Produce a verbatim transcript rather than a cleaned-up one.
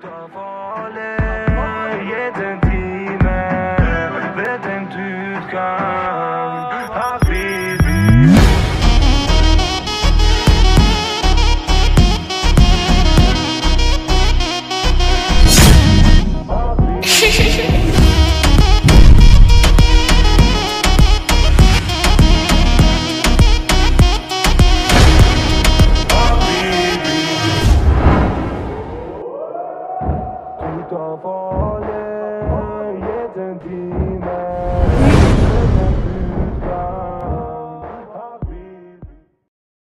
av alle gitt en time, vet en utgang habibi. Tutto fuori